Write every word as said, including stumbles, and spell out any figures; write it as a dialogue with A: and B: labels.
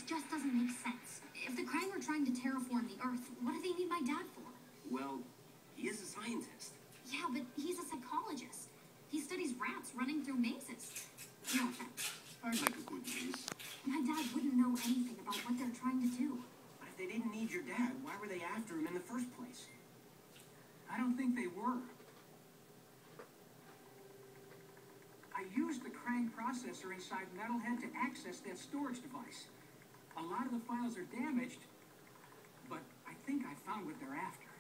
A: This just doesn't make sense. If the Kraang are trying to terraform the Earth, what do they need my dad for?
B: Well, he is a scientist.
A: Yeah, but he's a psychologist. He studies rats running through mazes. No offense.
C: I'd like a good maze.
A: My dad wouldn't know anything about what they're trying to do.
B: But if they didn't need your dad, why were they after him in the first place?
D: I don't think they were. I used the Kraang processor inside Metalhead to access that storage device. A lot of the files are damaged, but I think I found what they're after.